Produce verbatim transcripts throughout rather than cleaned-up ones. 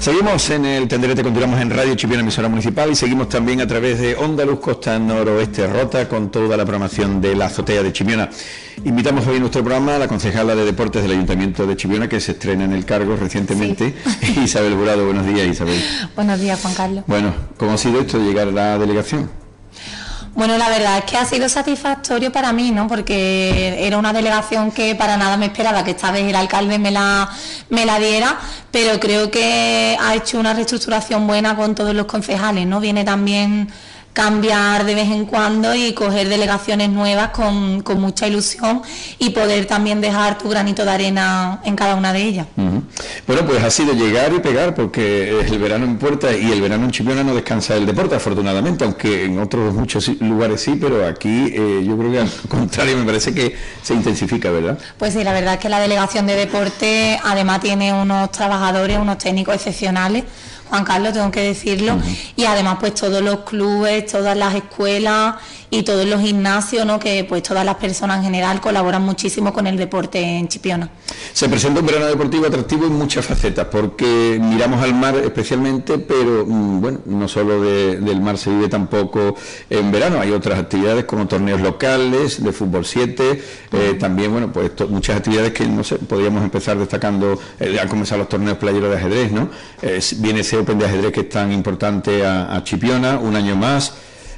Seguimos en el Tenderete, continuamos en Radio Chipiona, emisora municipal, y seguimos también a través de Onda Luz Costa Noroeste Rota con toda la programación de la azotea de Chipiona. Invitamos hoy en nuestro programa a la concejala de Deportes del Ayuntamiento de Chipiona, que se estrena en el cargo recientemente, sí. Isabel Burado. Buenos días, Isabel. Buenos días, Juan Carlos. Bueno, ¿cómo ha sido esto de llegar a la delegación? Bueno, la verdad es que ha sido satisfactorio para mí, ¿no? Porque era una delegación que para nada me esperaba que esta vez el alcalde me la, me la diera, pero creo que ha hecho una reestructuración buena con todos los concejales, ¿no? Viene también cambiar de vez en cuando y coger delegaciones nuevas con, con mucha ilusión y poder también dejar tu granito de arena en cada una de ellas. Uh-huh. Bueno, pues ha sido llegar y pegar, porque el verano en puerta y el verano en Chipiona no descansa el deporte, afortunadamente, aunque en otros muchos lugares sí, pero aquí eh, yo creo que al contrario, me parece que se intensifica, ¿verdad? Pues sí, la verdad es que la delegación de deporte además tiene unos trabajadores, unos técnicos excepcionales, Juan Carlos, tengo que decirlo, uh-huh. Y además pues todos los clubes, todas las escuelas y todos los gimnasios, ¿no? Que pues todas las personas en general colaboran muchísimo con el deporte en Chipiona. Se presenta un verano deportivo atractivo en muchas facetas, porque miramos al mar especialmente, pero bueno, no solo de, del mar se vive tampoco en verano, hay otras actividades como torneos locales de fútbol siete, eh, también bueno, pues to, muchas actividades que no sé, podríamos empezar destacando, eh, han comenzado los torneos playeros de ajedrez, ¿no? Eh, viene ese Open de ajedrez que es tan importante a, a Chipiona, un año más.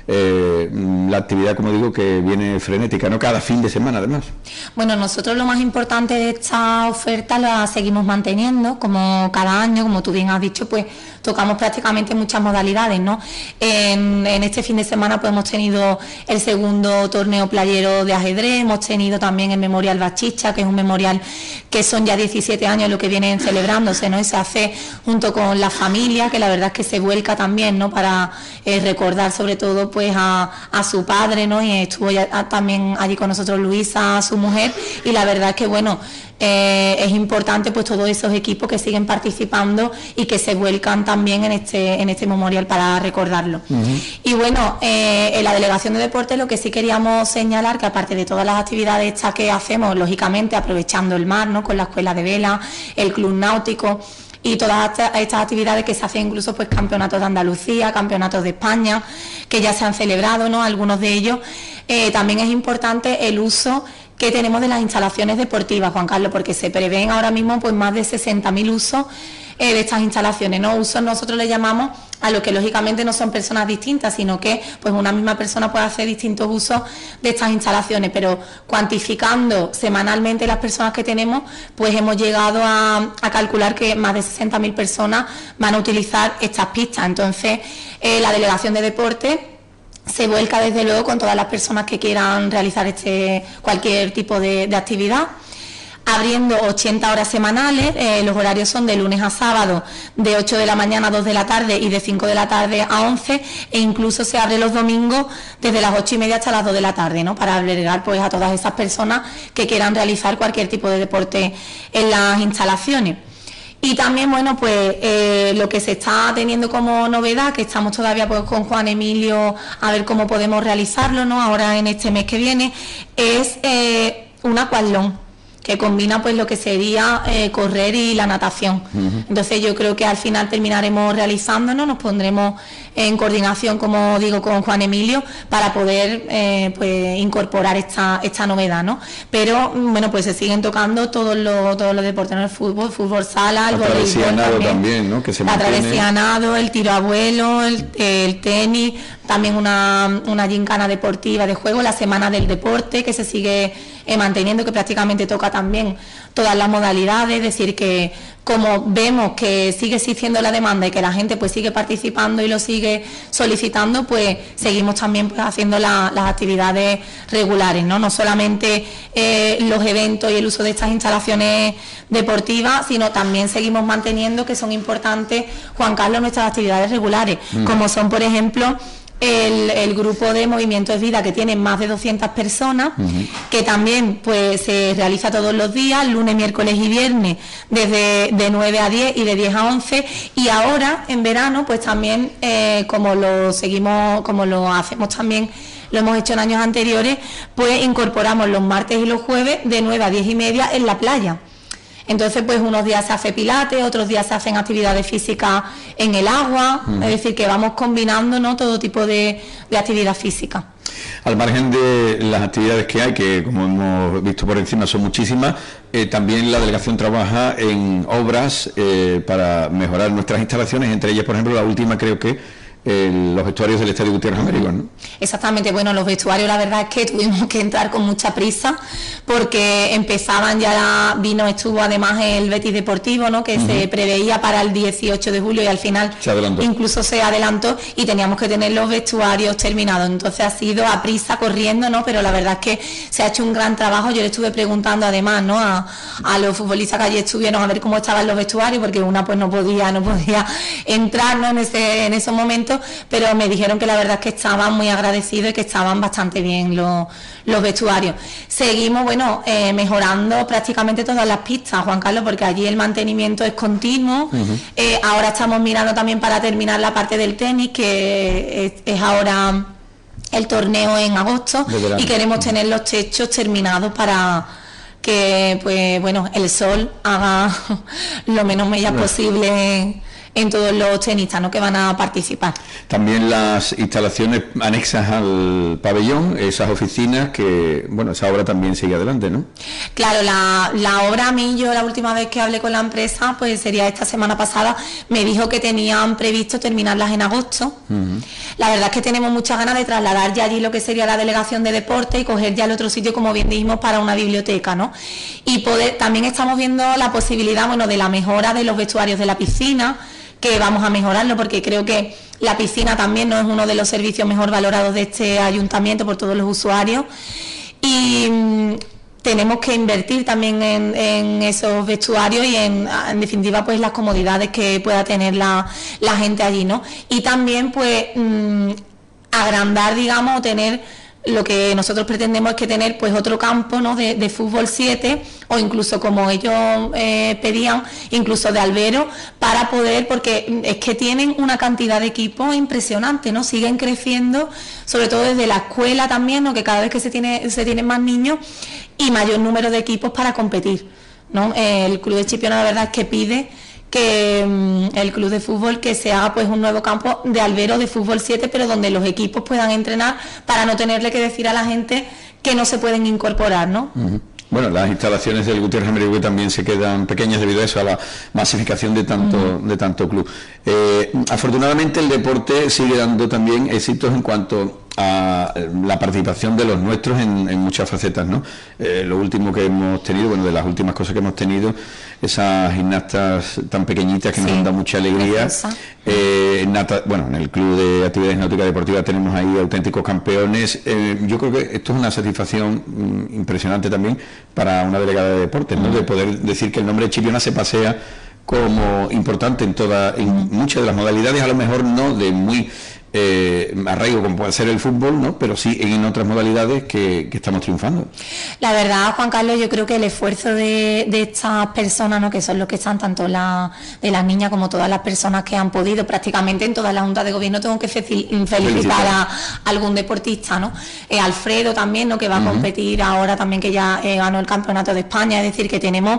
Eh, la actividad, como digo, que viene frenética, ¿no? Cada fin de semana, además. Bueno, nosotros lo más importante de esta oferta la seguimos manteniendo, como cada año, como tú bien has dicho, pues tocamos prácticamente muchas modalidades, ¿no? En, en este fin de semana pues hemos tenido el segundo torneo playero de ajedrez, hemos tenido también el Memorial Bachicha, que es un memorial que son ya diecisiete años lo que vienen celebrándose, ¿no? Y se hace junto con la familia, que la verdad es que se vuelca también, ¿no? Para eh, recordar sobre todo pues a, a su padre, ¿no? Y estuvo ya, a, también allí con nosotros Luisa, su mujer, y la verdad es que bueno, eh, es importante pues todos esos equipos que siguen participando y que se vuelcan también en este en este memorial para recordarlo. Uh-huh. Y bueno, eh, en la delegación de deporte lo que sí queríamos señalar, que aparte de todas las actividades estas que hacemos, lógicamente aprovechando el mar, ¿no? Con la escuela de vela, el club náutico y todas estas actividades que se hacen, incluso pues campeonatos de Andalucía, campeonatos de España, que ya se han celebrado, ¿no? Algunos de ellos. Eh, también es importante el uso que tenemos de las instalaciones deportivas, Juan Carlos, porque se prevén ahora mismo pues más de sesenta mil usos eh, de estas instalaciones, ¿no? Usos nosotros le llamamos a lo que lógicamente no son personas distintas, sino que pues una misma persona puede hacer distintos usos de estas instalaciones, pero cuantificando semanalmente las personas que tenemos, pues hemos llegado a, a calcular que más de sesenta mil personas van a utilizar estas pistas. Entonces, eh, la delegación de deporte se vuelca desde luego con todas las personas que quieran realizar este cualquier tipo de, de actividad, abriendo ochenta horas semanales. Eh, los horarios son de lunes a sábado, de ocho de la mañana a dos de la tarde y de cinco de la tarde a once, e incluso se abre los domingos desde las ocho y media hasta las dos de la tarde, ¿no? Para albergar pues a todas esas personas que quieran realizar cualquier tipo de deporte en las instalaciones. Y también, bueno, pues eh, lo que se está teniendo como novedad, que estamos todavía pues con Juan Emilio a ver cómo podemos realizarlo, ¿no? Ahora en este mes que viene, es eh, un aquatlón, que combina pues lo que sería eh, correr y la natación. Uh-huh. Entonces yo creo que al final terminaremos realizándonos, nos pondremos en coordinación, como digo, con Juan Emilio para poder eh, pues incorporar esta esta novedad, ¿no? Pero bueno, pues se siguen tocando todos los todos los deportes, ¿no? El fútbol, fútbol sala, el voleibol también, también, ¿no? Que se la mantiene... travesía a nado, el tiro a vuelo, el, el tenis, también una, una gincana deportiva de juego, la semana del deporte que se sigue eh, manteniendo, que prácticamente toca también todas las modalidades, es decir, que como vemos que sigue existiendo la demanda y que la gente pues sigue participando y lo sigue solicitando, pues seguimos también pues haciendo la, las actividades regulares, ¿no? No solamente eh, los eventos y el uso de estas instalaciones deportivas, sino también seguimos manteniendo, que son importantes, Juan Carlos, nuestras actividades regulares, mm. como son, por ejemplo, El, el grupo de Movimiento es Vida, que tiene más de doscientas personas, uh-huh. que también pues se realiza todos los días, lunes, miércoles y viernes, desde de nueve a diez y de diez a once, y ahora en verano pues también eh, como lo seguimos, como lo hacemos también, lo hemos hecho en años anteriores, pues incorporamos los martes y los jueves de nueve a diez y media en la playa. Entonces, pues unos días se hace pilates, otros días se hacen actividades físicas en el agua, uh-huh. Es decir, que vamos combinando, ¿no?, todo tipo de, de actividad física. Al margen de las actividades que hay, que como hemos visto por encima son muchísimas, eh, también la delegación trabaja en obras eh, para mejorar nuestras instalaciones, entre ellas, por ejemplo, la última creo que El, los vestuarios del Estadio Gutiérrez Américo, ¿no? Exactamente, bueno, los vestuarios la verdad es que tuvimos que entrar con mucha prisa porque empezaban ya, la, vino, estuvo además el Betis Deportivo, ¿no?, que uh-huh. se preveía para el dieciocho de julio y al final se incluso se adelantó y teníamos que tener los vestuarios terminados, entonces ha sido a prisa, corriendo, ¿no?, pero la verdad es que se ha hecho un gran trabajo. Yo le estuve preguntando además, ¿no?, a, a los futbolistas que allí estuvieron a ver cómo estaban los vestuarios, porque una pues no podía, no podía entrar, ¿no?, en, ese, en esos momentos, pero me dijeron que la verdad es que estaban muy agradecidos y que estaban bastante bien los, los vestuarios. Seguimos, bueno, eh, mejorando prácticamente todas las pistas, Juan Carlos, porque allí el mantenimiento es continuo. Uh-huh. eh, ahora estamos mirando también para terminar la parte del tenis, que es, es ahora el torneo en agosto, y queremos tener los techos terminados para que, pues bueno, el sol haga lo menos mellas bueno. posible en todos los tenistas, ¿no?, que van a participar. También las instalaciones anexas al pabellón, esas oficinas que, bueno, esa obra también sigue adelante, ¿no? Claro, la, la obra, a mí, yo la última vez que hablé con la empresa, pues sería esta semana pasada, me dijo que tenían previsto terminarlas en agosto. Uh-huh. La verdad es que tenemos muchas ganas de trasladar ya allí lo que sería la delegación de deporte y coger ya el otro sitio, como bien dijimos, para una biblioteca, ¿no? Y poder, también estamos viendo la posibilidad, bueno, de la mejora de los vestuarios de la piscina, que vamos a mejorarlo porque creo que la piscina también no es uno de los servicios mejor valorados de este ayuntamiento por todos los usuarios, y mm, tenemos que invertir también en, en esos vestuarios y en, en definitiva pues las comodidades que pueda tener la, la gente allí, ¿no? Y también pues mm, agrandar, digamos, o tener lo que nosotros pretendemos es que tener pues otro campo, ¿no?, de, de fútbol siete, o incluso como ellos eh, pedían, incluso de albero, para poder, porque es que tienen una cantidad de equipos impresionante, ¿no? Siguen creciendo, sobre todo desde la escuela también, ¿no?, que cada vez que se tiene se tienen más niños y mayor número de equipos para competir, ¿no? Eh, el Club de Chipiona la verdad es que pide que um, el club de fútbol que se haga pues un nuevo campo de albero de fútbol siete, pero donde los equipos puedan entrenar para no tenerle que decir a la gente que no se pueden incorporar, ¿no? Uh-huh. Bueno, las instalaciones del Gutiérrez Américo también se quedan pequeñas debido a eso, a la masificación de tanto, uh-huh. de tanto club. Eh, afortunadamente el deporte sigue dando también éxitos en cuanto a la participación de los nuestros en, en muchas facetas, ¿no? Eh, lo último que hemos tenido, bueno, de las últimas cosas que hemos tenido, esas gimnastas tan pequeñitas que sí, nos han dado mucha alegría. Eh, nata, bueno, en el Club de Actividades Náuticas Deportivas tenemos ahí auténticos campeones. Eh, yo creo que esto es una satisfacción mm, impresionante también para una delegada de deportes, ¿no? De poder decir que el nombre de Chipiona se pasea como importante en toda, en muchas de las modalidades, a lo mejor no de muy Eh, arraigo como puede ser el fútbol, ¿no?, pero sí en otras modalidades que, que estamos triunfando. La verdad, Juan Carlos, yo creo que el esfuerzo de, de estas personas, ¿no?, que son los que están, tanto la, de las niñas como todas las personas que han podido, prácticamente en todas las juntas de gobierno tengo que felicitar, felicitar a, a algún deportista, ¿no? Eh, Alfredo también, ¿no?, que va a uh-huh. competir ahora también, que ya eh, ganó el campeonato de España, es decir, que tenemos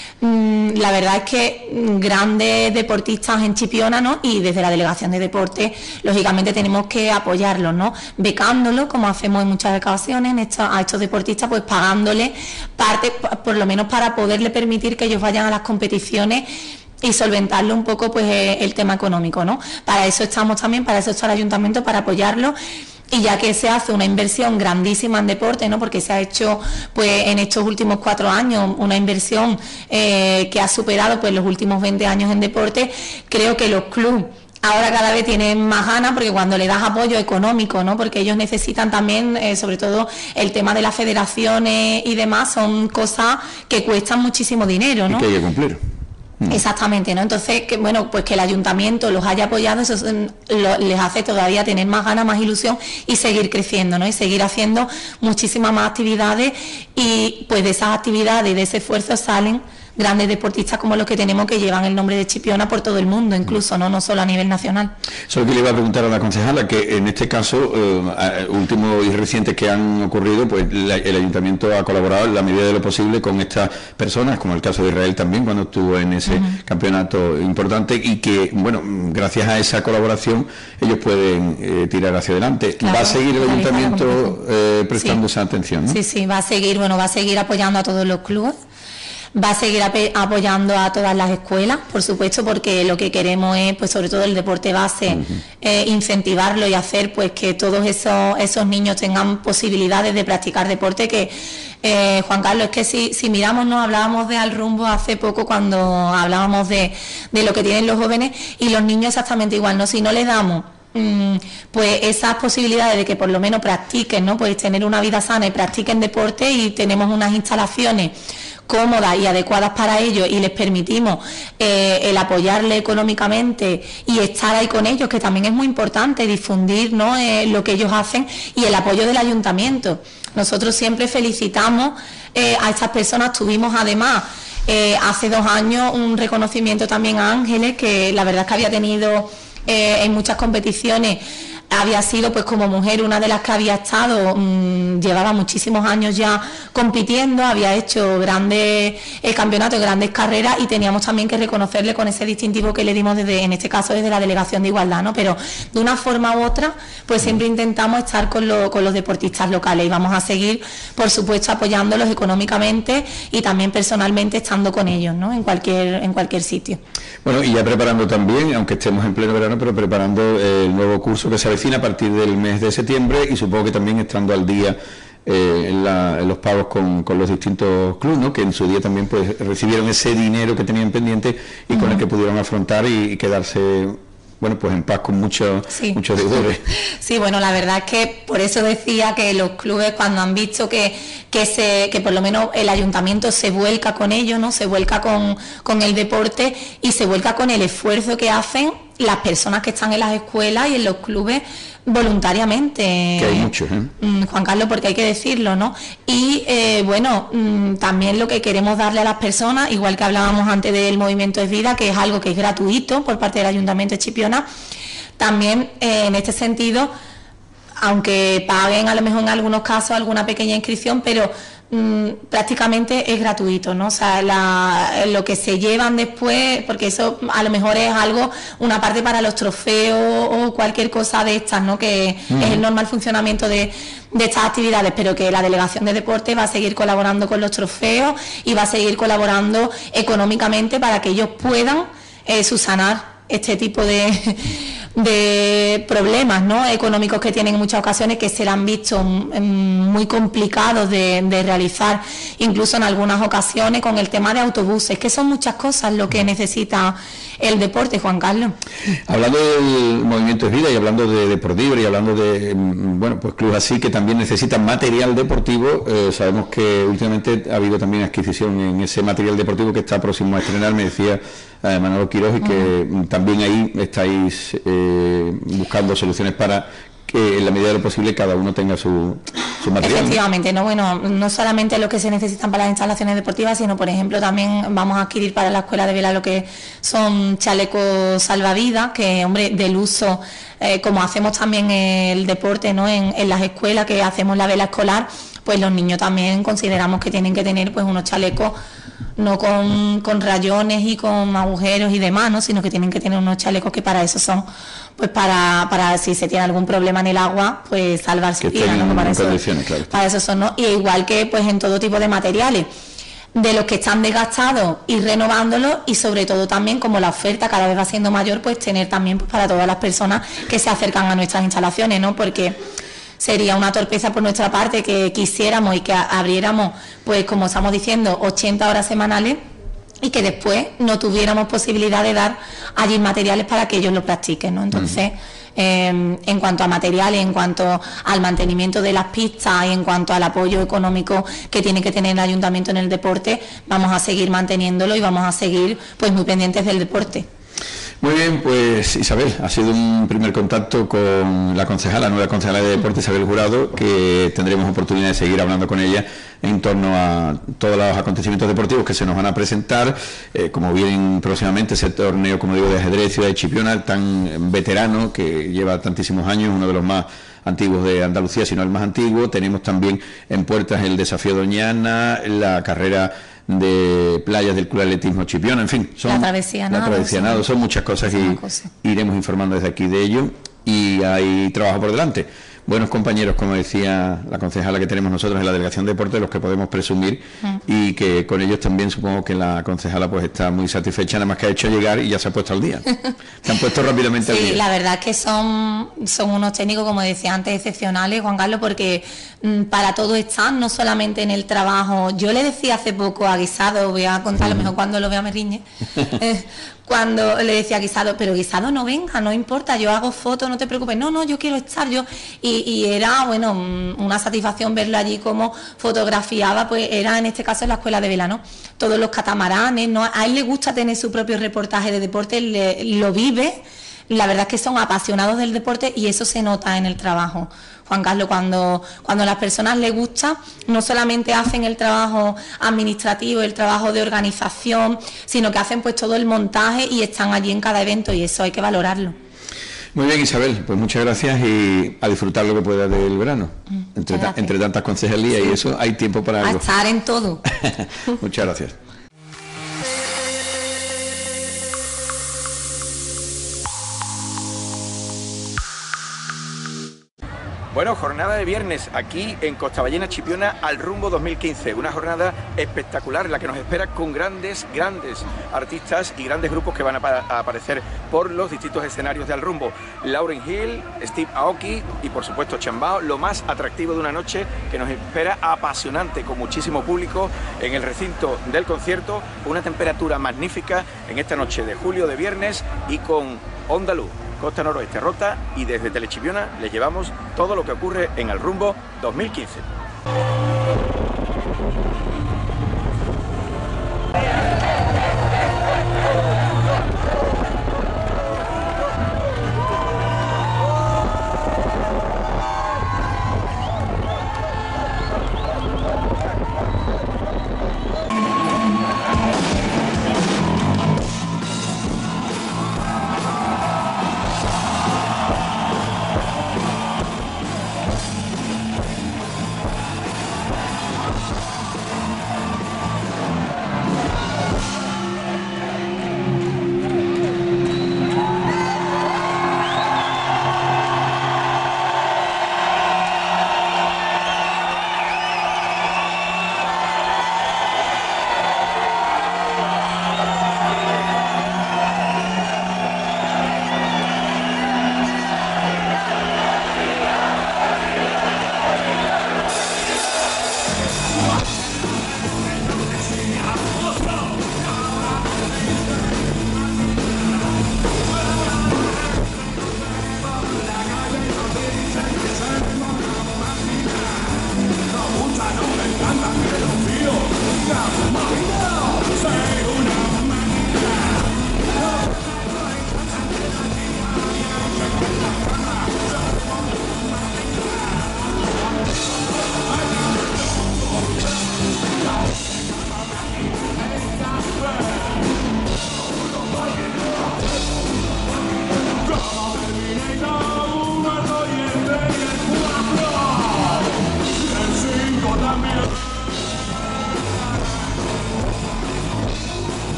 la verdad es que grandes deportistas en Chipiona, ¿no?, y desde la delegación de deporte lógicamente tenemos que apoyarlos, ¿no?, becándolos, como hacemos en muchas ocasiones en estos, a estos deportistas, pues pagándoles parte, por lo menos para poderle permitir que ellos vayan a las competiciones y solventarlo un poco pues el tema económico, ¿no? Para eso estamos también, para eso está el ayuntamiento, para apoyarlo. Y ya que se hace una inversión grandísima en deporte, ¿no?, porque se ha hecho pues en estos últimos cuatro años una inversión eh, que ha superado pues los últimos veinte años en deporte, creo que los clubes ahora cada vez tienen más ganas, porque cuando le das apoyo económico, ¿no?, porque ellos necesitan también, eh, sobre todo el tema de las federaciones y demás, son cosas que cuestan muchísimo dinero, ¿no? Y que hay que cumplir. Exactamente, ¿no? Entonces, que bueno, pues que el ayuntamiento los haya apoyado, eso lo, les hace todavía tener más ganas, más ilusión y seguir creciendo, ¿no? Y seguir haciendo muchísimas más actividades, y pues de esas actividades y de ese esfuerzo salen grandes deportistas como los que tenemos, que llevan el nombre de Chipiona por todo el mundo, incluso, no, no solo a nivel nacional. Solo que le iba a preguntar a la concejala, que en este caso, eh, últimos y recientes que han ocurrido, pues la, el ayuntamiento ha colaborado en la medida de lo posible con estas personas, como el caso de Israel también, cuando estuvo en ese uh-huh. campeonato importante, y que, bueno, gracias a esa colaboración ellos pueden eh, tirar hacia adelante. Claro, ¿va a seguir el ayuntamiento eh, prestando sí. esa atención, ¿no? Sí, sí, va a seguir, bueno, va a seguir apoyando a todos los clubes, va a seguir apoyando a todas las escuelas, por supuesto, porque lo que queremos es, pues sobre todo el deporte base, uh-huh. eh, incentivarlo y hacer pues que todos esos, esos niños tengan posibilidades de practicar deporte, que eh, Juan Carlos, es que si, si miramos, no hablábamos de Al Rumbo hace poco cuando hablábamos de, de lo que tienen los jóvenes y los niños exactamente igual, ¿no? Si no les damos pues esas posibilidades de que por lo menos practiquen, ¿no? Pues tener una vida sana y practiquen deporte, y tenemos unas instalaciones cómodas y adecuadas para ellos y les permitimos eh, el apoyarle económicamente y estar ahí con ellos, que también es muy importante difundir, ¿no? eh, lo que ellos hacen, y el apoyo del ayuntamiento. Nosotros siempre felicitamos eh, a estas personas. Tuvimos además eh, hace dos años un reconocimiento también a Ángeles, que la verdad es que había tenido Eh, en muchas competiciones, había sido pues como mujer una de las que había estado, mmm, llevaba muchísimos años ya compitiendo, había hecho grandes eh, campeonatos, grandes carreras, y teníamos también que reconocerle con ese distintivo que le dimos desde, en este caso desde la Delegación de Igualdad, ¿no? Pero de una forma u otra, pues siempre intentamos estar con, lo, con los deportistas locales, y vamos a seguir, por supuesto, apoyándolos económicamente y también personalmente estando con ellos, ¿no? En cualquier, en cualquier sitio. Bueno, y ya preparando también, aunque estemos en pleno verano, pero preparando el nuevo curso que se avecina a partir del mes de septiembre, y supongo que también estando al día eh, en, la, en los pagos con, con los distintos clubes, ¿no? Que en su día también pues recibieron ese dinero que tenían pendiente y uh-huh. con el que pudieron afrontar y, y quedarse, bueno, pues en paz con muchos sí. muchos deudores. Sí, bueno, la verdad es que por eso decía que los clubes, cuando han visto que que se que por lo menos el ayuntamiento se vuelca con ellos, ¿no? Se vuelca con, con el deporte y se vuelca con el esfuerzo que hacen las personas que están en las escuelas y en los clubes voluntariamente. Que hay muchos, ¿eh? Juan Carlos, porque hay que decirlo, ¿no? Y eh, bueno, también lo que queremos darle a las personas, igual que hablábamos antes del Movimiento Es Vida, que es algo que es gratuito por parte del Ayuntamiento de Chipiona, también eh, en este sentido, aunque paguen a lo mejor en algunos casos alguna pequeña inscripción, pero mmm, prácticamente es gratuito, ¿no? O sea, la, lo que se llevan después, porque eso a lo mejor es algo, una parte para los trofeos o cualquier cosa de estas, ¿no? Que mm. es el normal funcionamiento de, de estas actividades, pero que la Delegación de Deporte va a seguir colaborando con los trofeos y va a seguir colaborando económicamente para que ellos puedan eh, subsanar este tipo de, de problemas, ¿no? económicos que tienen en muchas ocasiones, que se le han visto muy complicados de, de realizar, incluso en algunas ocasiones con el tema de autobuses, que son muchas cosas lo que necesita el deporte, Juan Carlos. Hablando del Movimiento Es Vida y hablando de Deportivo y hablando de, bueno, pues clubes así que también necesitan material deportivo, eh, sabemos que últimamente ha habido también adquisición en ese material deportivo que está próximo a estrenar, me decía eh, Manolo Quiroz, y que uh-huh. también ahí estáis eh, buscando soluciones para que en la medida de lo posible cada uno tenga su, su material. Efectivamente, no bueno, no solamente lo que se necesitan para las instalaciones deportivas, sino por ejemplo también vamos a adquirir para la escuela de vela lo que son chalecos salvavidas, que hombre, del uso, eh, como hacemos también el deporte, ¿no? En, en las escuelas que hacemos la vela escolar, pues los niños también consideramos que tienen que tener pues unos chalecos no con, con rayones y con agujeros y demás, ¿no? Sino que tienen que tener unos chalecos que para eso son, pues para, para si se tiene algún problema en el agua, pues salvarse vida, ¿no? Para eso, claro. Para eso son, ¿no? Y igual que pues en todo tipo de materiales, de los que están desgastados, ir renovándolos, y sobre todo también, como la oferta cada vez va siendo mayor, pues tener también pues, para todas las personas que se acercan a nuestras instalaciones, ¿no? Porque sería una torpeza por nuestra parte que quisiéramos y que abriéramos, pues como estamos diciendo, ochenta horas semanales, y que después no tuviéramos posibilidad de dar allí materiales para que ellos lo practiquen, ¿no? Entonces, uh-huh. eh, en cuanto a materiales, en cuanto al mantenimiento de las pistas y en cuanto al apoyo económico que tiene que tener el ayuntamiento en el deporte, vamos a seguir manteniéndolo y vamos a seguir pues muy pendientes del deporte. Muy bien, pues Isabel, ha sido un primer contacto con la concejala, la nueva concejala de Deporte, Isabel Jurado, que tendremos oportunidad de seguir hablando con ella en torno a todos los acontecimientos deportivos que se nos van a presentar, eh, como vienen próximamente ese torneo, como digo, de ajedrez Ciudad de Chipiona, tan veterano, que lleva tantísimos años, uno de los más antiguos de Andalucía, sino el más antiguo. Tenemos también en puertas el desafío Doñana, la carrera de playas del Club Atletismo Chipiona, en fin, son, la travesía nado, la travesía nado, son muchas cosas y cosa. iremos informando desde aquí de ello, y hay trabajo por delante. Buenos compañeros, como decía la concejala que tenemos nosotros en la Delegación de Deporte, de los que podemos presumir, mm. y que con ellos también supongo que la concejala pues está muy satisfecha, nada más que ha hecho llegar y ya se ha puesto al día. Se han puesto rápidamente sí, al día. Sí, la verdad es que son, son unos técnicos, como decía antes, excepcionales, Juan Carlos, porque mm, para todo están, no solamente en el trabajo. Yo le decía hace poco a Guisado, voy a contar, a lo mejor cuando lo vea me riñe, eh, cuando le decía a Guisado, pero Guisado no venga, no importa, yo hago fotos, no te preocupes, no, no, yo quiero estar, yo, y, y era, bueno, una satisfacción verlo allí como fotografiaba, pues era en este caso en la escuela de vela, ¿no? Todos los catamaranes, ¿no? A él le gusta tener su propio reportaje de deporte, le, lo vive, la verdad es que son apasionados del deporte y eso se nota en el trabajo. Juan Carlos, cuando, cuando a las personas les gusta, no solamente hacen el trabajo administrativo, el trabajo de organización, sino que hacen pues todo el montaje y están allí en cada evento, y eso hay que valorarlo. Muy bien, Isabel, pues muchas gracias y a disfrutar lo que pueda del verano. Mm, entre, ta entre tantas concejalías sí. Y eso hay tiempo para algo. A estar en todo. Muchas gracias. Bueno, jornada de viernes aquí en Costaballena Chipiona al rumbo dos mil quince, una jornada espectacular en la que nos espera con grandes, grandes artistas y grandes grupos que van a, a aparecer por los distintos escenarios de Al Rumbo. Lauryn Hill, Steve Aoki y por supuesto Chambao, lo más atractivo de una noche que nos espera apasionante, con muchísimo público en el recinto del concierto, una temperatura magnífica en esta noche de julio de viernes y con Onda Luz, Costa Noroeste Rota, y desde Telechipiona les llevamos todo lo que ocurre en Al Rumbo dos mil quince.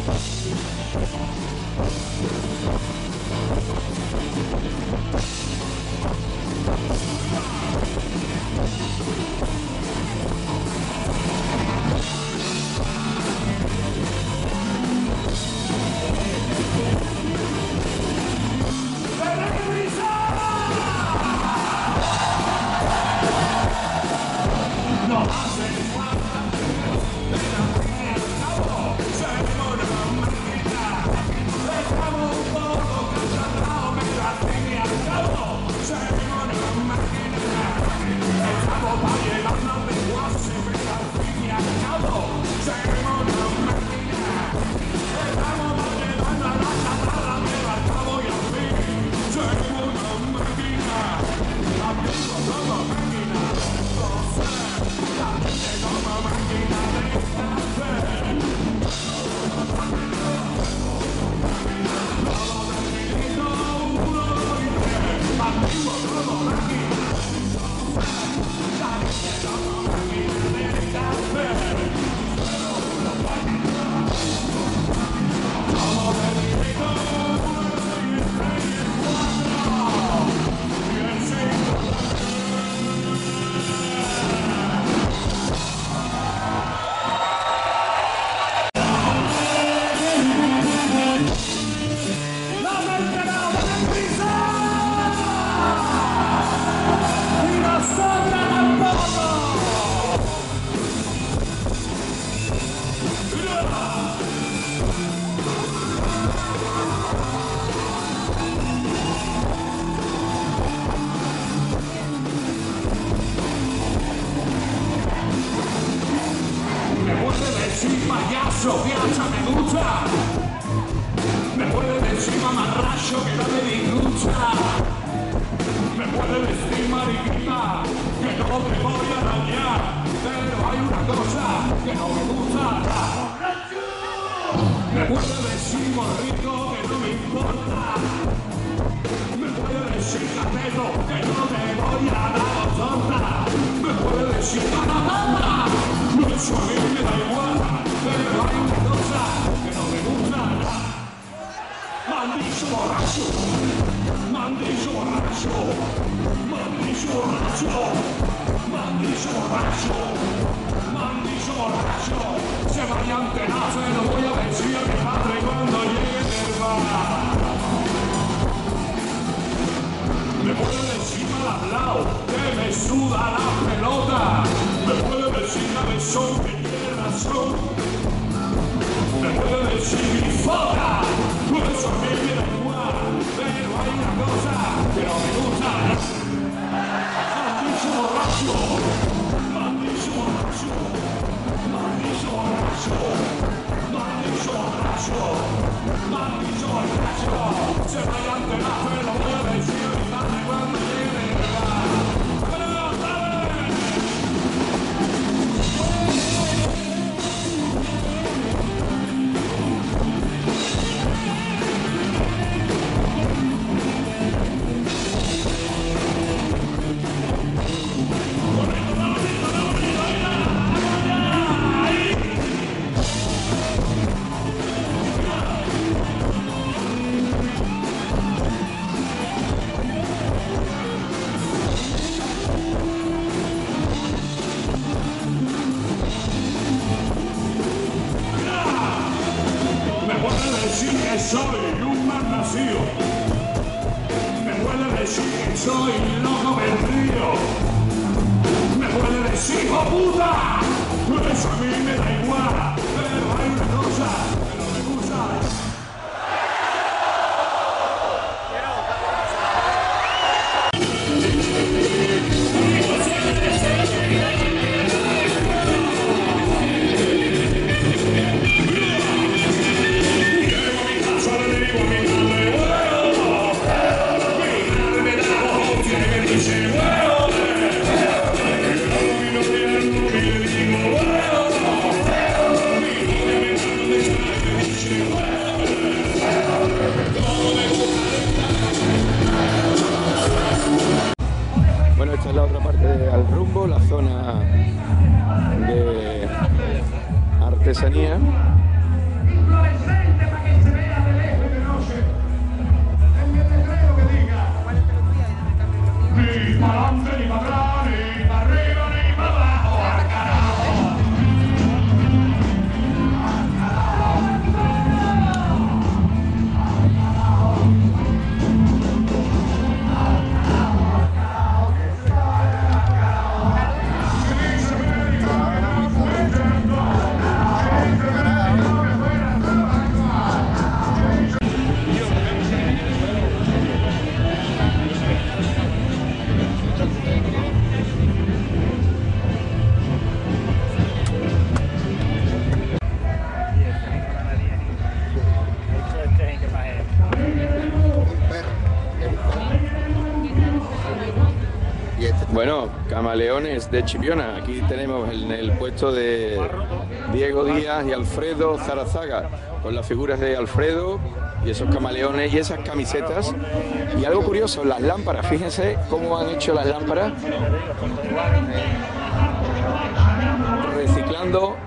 payaso, piazza me gusta. Me puede decir mamarracho que no me disgusta. Me puede decir mariquita que no te voy a dañar. Pero hay una cosa que no me gusta. Me puede decir morrito que no me importa. Me puede decir cateto que no te voy a dar tonta. Me puede decir mamá. Eso a mí me da igual, pero hay una cosa que no me gusta. Maldito borracho, maldito borracho, maldito borracho, maldito borracho, maldito borracho. Se vaya a enterar, se lo voy a decir a mi padre cuando llegue del bar. Me puede decir mal hablado, que me suda la pelota. Me puede decir cabezón, que tiene razón. Me puede decir grifota, eso a mí me da igual. Pero hay una cosa que no me gusta. Maldito borracho, maldito borracho, maldito borracho, maldito borracho, maldito borracho. Se vaya a enterar, pero lo voy a decir a mi padre cuando llegue de verdad. Soy un mal nacido. Me puede decir que soy loco del río. Me puede decir hijo puta. Eso a mí me da igual. Pero hay una cosa que no me gusta. Bueno, esta es la otra parte de Al Rumbo, la zona de artesanía. Bueno, camaleones de Chipiona. Aquí tenemos en el puesto de Diego Díaz y Alfredo Zarazaga, con las figuras de Alfredo y esos camaleones y esas camisetas. Y algo curioso, las lámparas, fíjense cómo han hecho las lámparas. Reciclando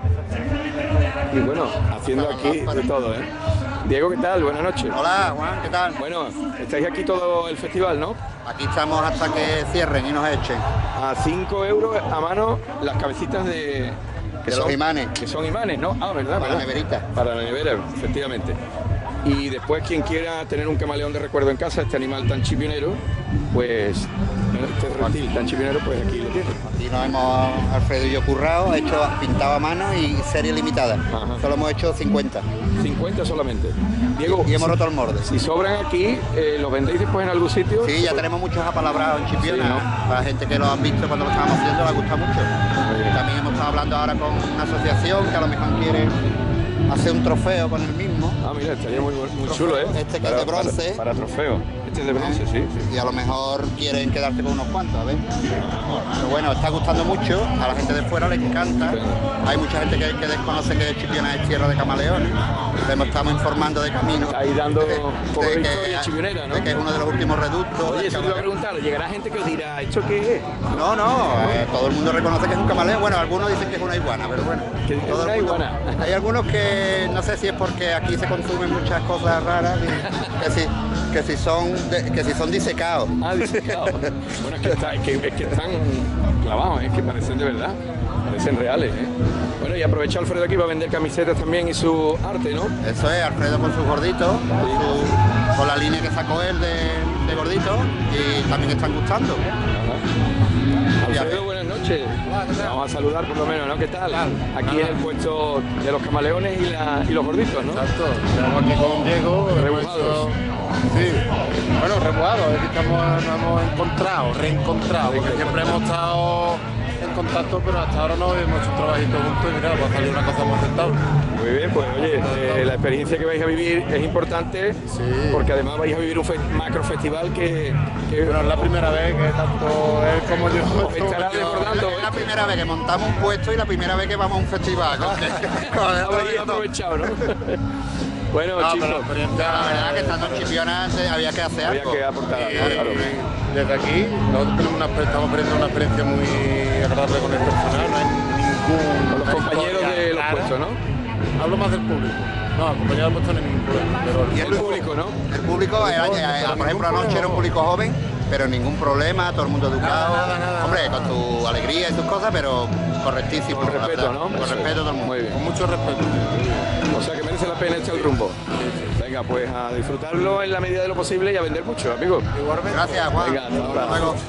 y bueno, haciendo aquí de todo, ¿eh? Diego, ¿qué tal? Buenas noches. Hola, Juan, ¿qué tal? Bueno, estáis aquí todo el festival, ¿no? Aquí estamos hasta que cierren y nos echen. A cinco euros a mano las cabecitas de... De los imanes. Que son imanes, ¿no? Ah, ¿verdad? Para la ¿verdad? neverita. Para la nevera, efectivamente. Y después, quien quiera tener un camaleón de recuerdo en casa, este animal tan chipionero, pues... Este reptil tan chipionero, pues aquí lo tiene. Aquí nos hemos, Alfredo y yo, currado, hecho pintado a mano y serie limitada. Ajá. Solo hemos hecho cincuenta. cincuenta solamente. Diego, Y hemos si, roto el molde. si sobran aquí, eh, ¿los vendéis después en algún sitio? Sí, ya tenemos muchos apalabrados en Chipiona. Sí, ¿no? Para la gente que lo han visto cuando lo estábamos haciendo, les gusta mucho. bien. También hemos estado hablando ahora con una asociación que a lo mejor quiere hacer un trofeo con el mismo. Ah, mira, estaría muy, muy Trofeo. chulo, ¿eh? Este que es de bronce. Para, para trofeo. Este es de bronce, sí, sí. Y a lo mejor quieren quedarse con unos cuantos, a ver. Pero bueno, está gustando mucho, a la gente de fuera le encanta. Hay mucha gente que, que desconoce que Chipiona es tierra de camaleones. Le estamos informando de camino. Ahí dando de, poco de de historia que, chipionera, ¿no? de que es uno de los últimos reductos. Oye, del eso te iba a camaleón. preguntar, llegará gente que os dirá, ¿esto qué es? No, no, eh, todo el mundo reconoce que es un camaleón. Bueno, algunos dicen que es una iguana, pero bueno. Que es todo el una mundo- iguana. Hay algunos que no sé si es porque aquí se consumen muchas cosas raras, y que si, que si son de- que si son disecados. Ah, disecado. Bueno, es que, está, es, que, es que están clavados, es que parecen de verdad, parecen reales, ¿eh? Bueno, y aprovecha Alfredo aquí para vender camisetas también y su arte, ¿no? Eso es, Alfredo con sus gorditos, con, su- con la línea que sacó él de, de gorditos, y también están gustando. Alfredo, buenas noches. Vamos a saludar por lo menos, ¿no? ¿Qué tal? Aquí en el puesto de los camaleones y, la, y los gorditos, ¿no? Exacto, estamos aquí con Diego, Rebujados. Sí, bueno, rebujados, es que estamos, nos hemos encontrado, reencontrado, porque siempre hemos estado en contacto, pero hasta ahora no hemos hecho un trabajito juntos y mira, va a salir una cosa más rentable. Muy bien, pues oye, eh, la experiencia que vais a vivir es importante, Sí. porque además vais a vivir un fe- macro festival que, que Pero es la primera vez que tanto él como yo os estará recordando. Es la primera vez que montamos un puesto y la primera vez que vamos a un festival. con que- con el otro Habréis día todo. aprovechado, ¿no? Bueno, No, pero chicos, la experiencia, La verdad que estando en Chipiona se- había que hacer había algo. que aportar y, algo, claro. desde aquí, nosotros tenemos una, estamos perdiendo una experiencia muy agradable con el personal, no hay ningún... Con los compañeros historia de los rara. puestos, ¿no? Hablo más del público. No, compañeros del puesto no hay ningún problema, pero Y El público, ¿no? El público, era- era- por ejemplo, anoche era un público joven, pero ningún problema, todo el mundo educado. Nada, nada, nada, Hombre, con tu alegría y tus cosas, pero correctísimo. Con la respeto, verdad. ¿no? Con Eso respeto es. a todo el mundo. Muy bien. con mucho respeto. O sea que merece la pena echar el rumbo. Venga, pues a disfrutarlo en la medida de lo posible y a vender mucho, amigos. Igualmente. Gracias, Juan. Venga, hasta ahora. Hasta luego.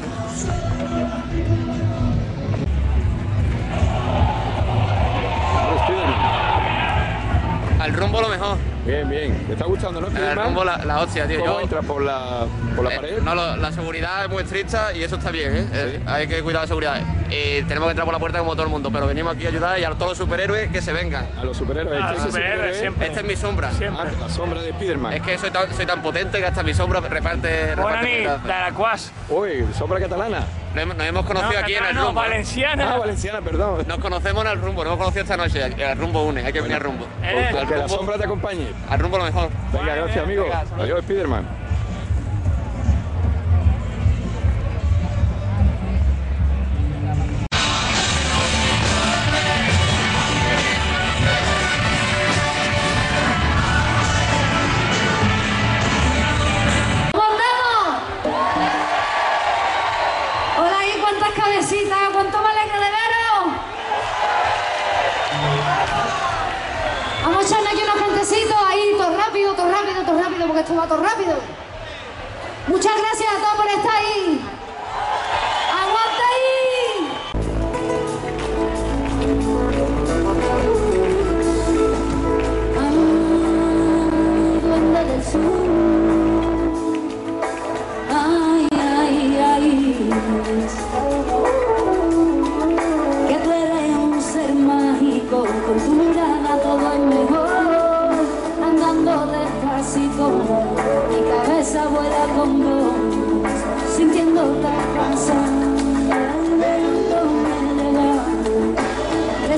Al rumbo lo mejor. Bien, bien. ¿Te está gustando, no? Al Spiderman? rumbo la, la hostia, tío. ¿Cómo Yo, entras por la, por la eh, pared? no, lo- la seguridad es muy estricta y eso está bien, ¿eh? Eh, hay que cuidar la seguridad. Y tenemos que entrar por la puerta como todo el mundo, pero venimos aquí a ayudar y a todos los superhéroes que se vengan. A los superhéroes. A Este los es el superhéroes, superhéroe. siempre. Esta es mi sombra. Siempre. Ah, la sombra de Spiderman. Es que soy tan, soy tan potente que hasta mi sombra reparte. Bona reparte nit, pedazos. de la Quas. Uy, sombra catalana. Nos hemos, nos hemos conocido aquí en el no, rumbo. ¿eh? valenciana. Ah, valenciana, perdón. Nos conocemos en el rumbo, nos hemos conocido esta noche. El rumbo une, hay que venir al rumbo. Eh, Al Que la rumbo, sombra te acompañe. al rumbo lo mejor. Venga, gracias, amigo. Venga, hasta luego. Adiós, Spiderman. ¡Volvemos! Hola, ahí, cuántas cabecitas, cuánto me alegra de veros. Vamos a echarle aquí unos cantecitos ahí, todo rápido, todo rápido, todo rápido, porque esto va todo rápido. Muchas gracias a todos por estar ahí. ¡Aguanta ahí! Ah, duende del sur. Ay, ay, ay, que tú eres un ser mágico, con tu mirada todo es mejor, andando despacito, mi cabeza vuela con vos, sintiendo otra canción.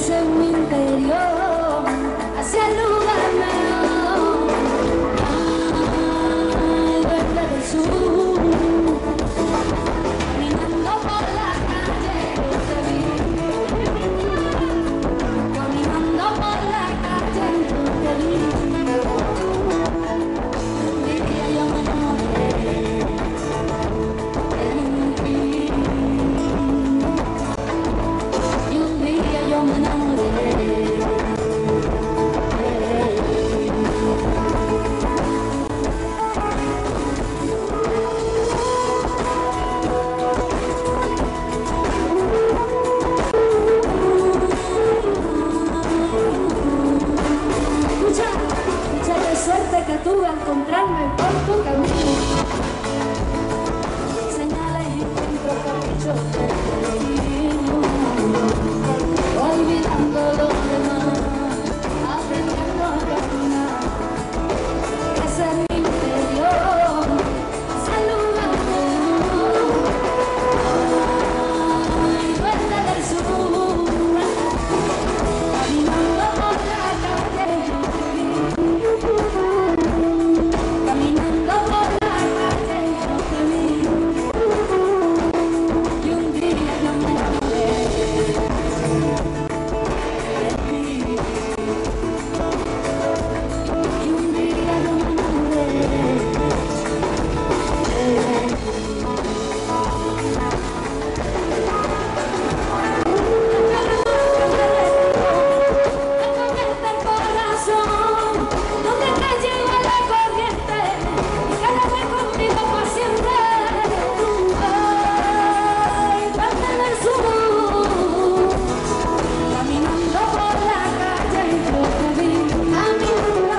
Ese es mi interior, hacia el lugar mejor. Ay, duende del sur, caminando por la calle yo te vi. Caminando por la calle yo te vi. Un día yo me enamoré de ti. Y un día yo me enamoré. Mucha, mucha de suerte que tuve al encontrarme por tu camino. Señales y encuentros caprichos de destino. Olvidando lo demás, aprendiendo a caminar. Ese es mi interior, ese lugar mejor. Ay, duende del sur, caminando por la calle yo te vi. Caminando por la calle yo te vi. Y un día yo me enamoré de ti. Y un día yo me enamoré de ti. Corriente el corazón, donde te lleva la corriente y quédate conmigo para siempre. Ay, duende del sur, caminando por la calle yo te vi. Caminando.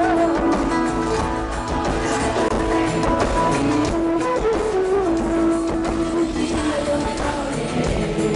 Un día yo me enamoré de ti.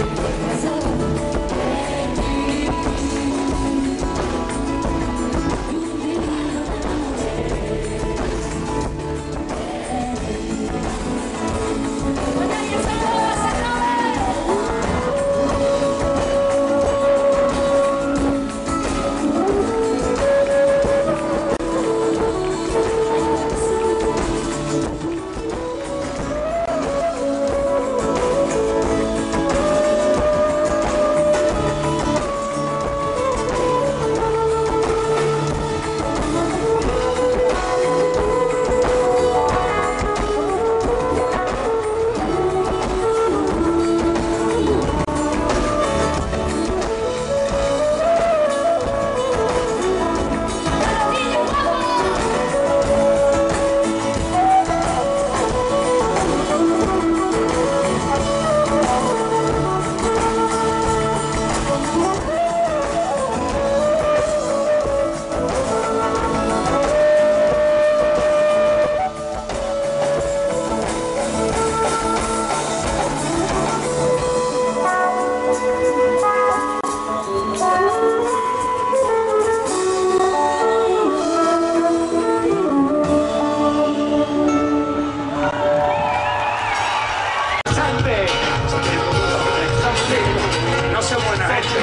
No se buena gente.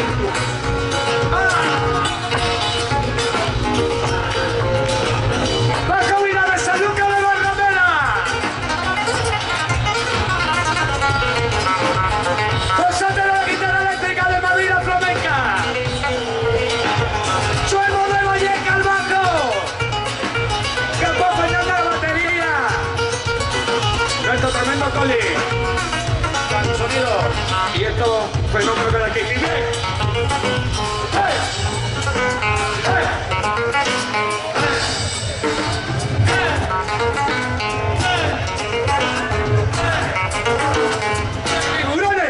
¡La cabina de San Lucas de Barramena! ¡Cosate la guitarra eléctrica de Madrid flamenca! ¡Suelo de Valleca al bajo! ¡Que va fallando la batería! Nuestro tremendo Coli. Con sonido. Y esto fenómeno de aquí. ¡Bien! ¡Hey! ¡Hey! ¡Figurones!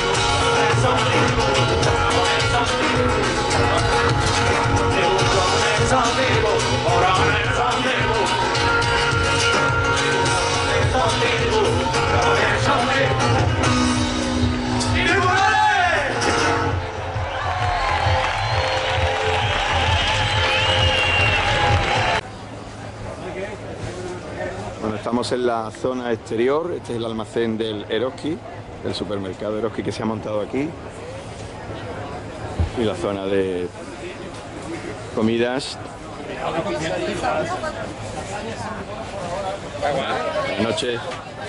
Something Estamos en la zona exterior, este es el almacén del Eroski, del supermercado Eroski que se ha montado aquí. Y la zona de comidas. Buenas noches.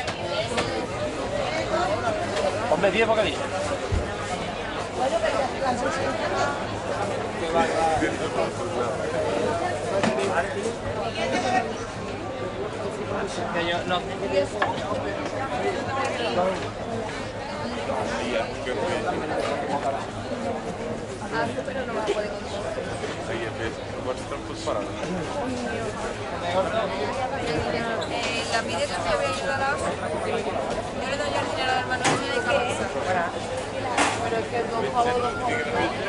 Hombre, diez bocadillos. Que yo no. Pero no va a poder eh, la pide también había ayudado a la otra. Yo le doy el dinero al hermano de mi cabeza. Pero es que dos pavos, dos pavos.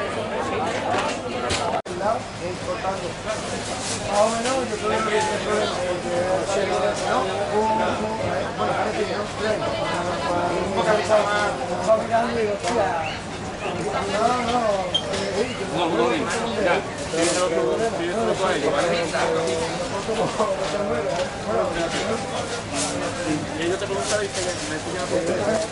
Más o menos, yo creo que el problema es que ¿no? Bueno, parece que no, un focalizado más, va mirando y digo, hostia, no, no, no, no, ya, y ellos te preguntan y me pillan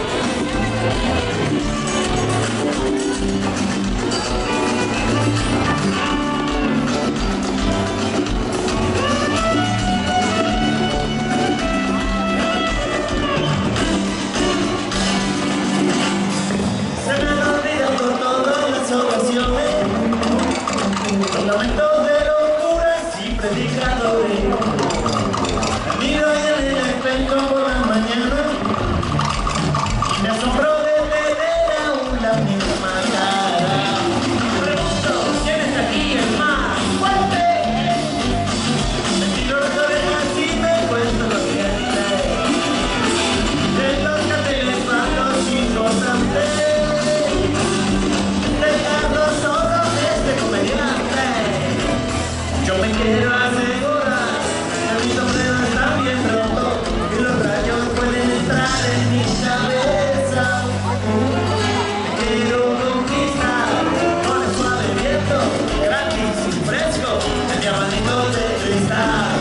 Fundamentos de locuras y predicadores. Miro en el espejo por la mañana y me asombro de tener aún la misma cara. Pregunto, ¿quién está aquí el más fuerte? Me tiro las orejas y me cuento lo que hace. En los carteles van los chicos antes. Yo me quiero asegurar que mi sombrero está bien roto y los rayos pueden entrar en mi cabeza. Me quiero conquistar con el suave viento, gratis y fresco, el abanico de cristal.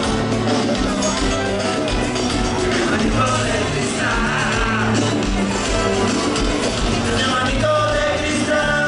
El abanico de cristal. El abanico de cristal.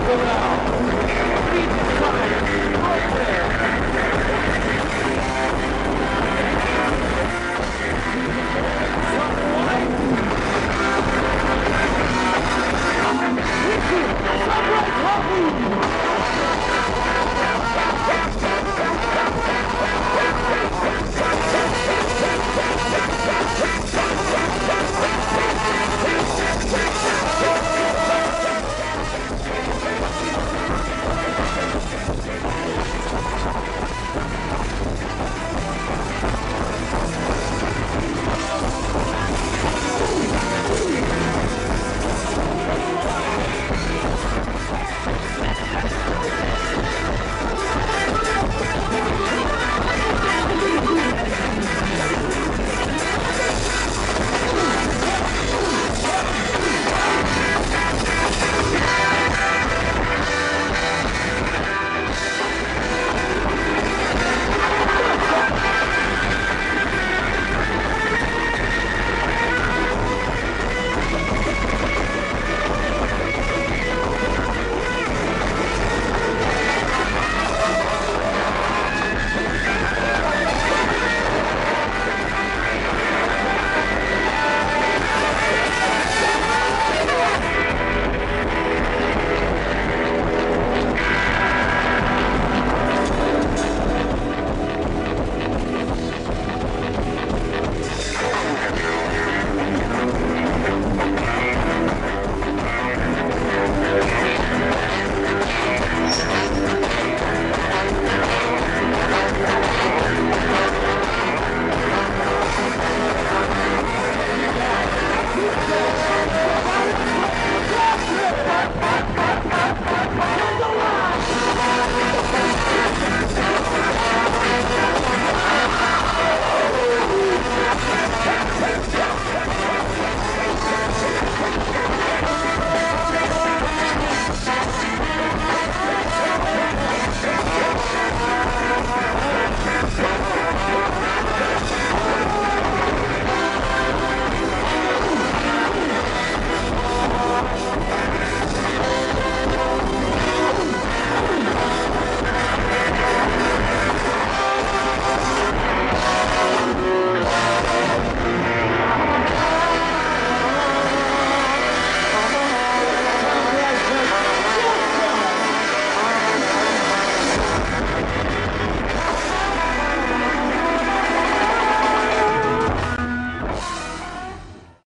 cobra.